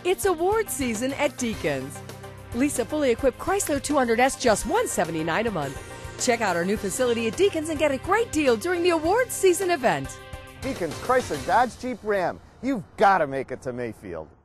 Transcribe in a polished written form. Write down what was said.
It's award season at Deacon's. Lease a fully equipped Chrysler 200S just $179 a month. Check out our new facility at Deacon's and get a great deal during the awards season event. Deacon's Chrysler Dodge Jeep Ram. You've got to make it to Mayfield.